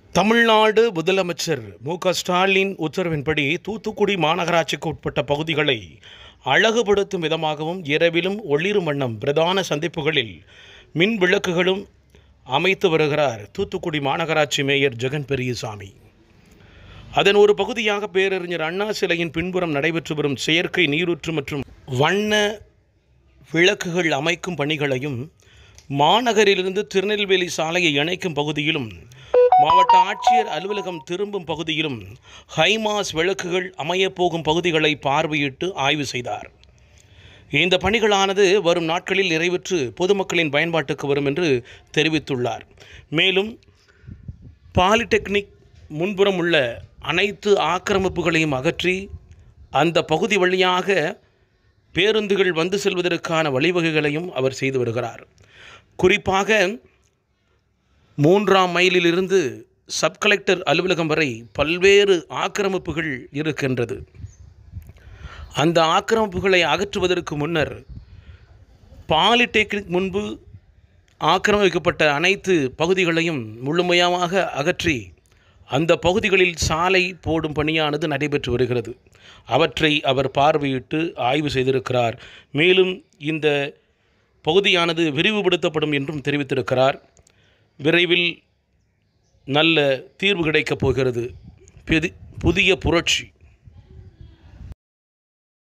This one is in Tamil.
தமிழ்நாடு முதலமைச்சர் மு.க.ஸ்டாலின் உத்தரவின்படி தூத்துக்குடி மாநகராட்சிக்கு உட்பட்ட பகுதிகளை அழகுபடுத்தும் விதமாகவும் இரவிலும் ஒளிரும் வண்ணம் பிரதான சந்திப்புகளில் மின் விளக்குகளும் அமைத்து வருகிறார் தூத்துக்குடி மாநகராட்சி மேயர் ஜெகன் பெரியசாமி. அதன் ஒரு பகுதியாக பேரறிஞர் அண்ணா சிலையின் பின்புறம் நடைபெற்று வரும் செயற்கை நீரூற்று மற்றும் வண்ண விளக்குகள் அமைக்கும் பணிகளையும் மாநகரிலிருந்து திருநெல்வேலி சாலையை இணைக்கும் பகுதியிலும் மாவட்ட ஆட்சியர் அலுவலகம் திரும்பும் பகுதியிலும் ஹைமாஸ் விளக்குகள் அமையப்போகும் பகுதிகளை பார்வையிட்டு ஆய்வு செய்தார். இந்த பணிகளானது வரும் நாட்களில் நிறைவேற்று பொதுமக்களின் பயன்பாட்டுக்கு வரும் என்று தெரிவித்துள்ளார். மேலும் பாலிடெக்னிக் முன்புறம் உள்ள அனைத்து ஆக்கிரமிப்புகளையும் அகற்றி அந்த பகுதி வழியாக பேருந்துகள் வந்து செல்வதற்கான வழிவகைகளையும் அவர் செய்து வருகிறார். குறிப்பாக 3ஆம் மைலிலிருந்து சப் கலெக்டர் அலுவலகம் வரை பல்வேறு ஆக்கிரமிப்புகள் இருக்கின்றது. அந்த ஆக்கிரமிப்புகளை அகற்றுவதற்கு முன்னர் பாலிடெக்னிக் முன்பு ஆக்கிரமிக்கப்பட்ட அனைத்து பகுதிகளையும் முழுமையாக அகற்றி அந்த பகுதிகளில் சாலை போடும் பணியானது நடைபெற்று வருகிறது. அவற்றை அவர் பார்வையிட்டு ஆய்வு செய்திருக்கிறார். மேலும் இந்த பகுதியானது விரிவுபடுத்தப்படும் என்றும் தெரிவித்திருக்கிறார். விரைவில் நல்ல தீர்வு கிடைக்கப் போகிறது. புதிய புரட்சி.